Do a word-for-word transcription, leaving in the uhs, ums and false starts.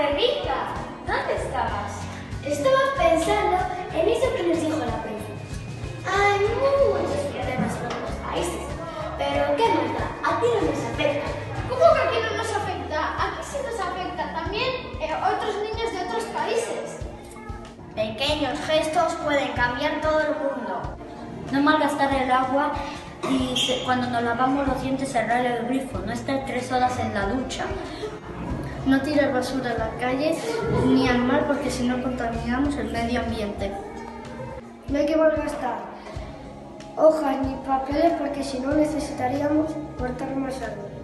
Perrita, ¿dónde estabas? Estaba pensando en eso que nos dijo la profe. Hay muchos problemas en otros países, pero ¿qué más da? A ti no nos afecta. ¿Cómo que aquí no nos afecta? Aquí sí nos afecta también eh, otros niños de otros países. Pequeños gestos pueden cambiar todo el mundo. No malgastar el agua y se, cuando nos lavamos los dientes cerrar el grifo, no estar tres horas en la ducha. No tirar basura a la calle ni al mar porque si no contaminamos el medio ambiente. No hay que malgastar hojas ni papeles porque si no necesitaríamos cortar más árboles.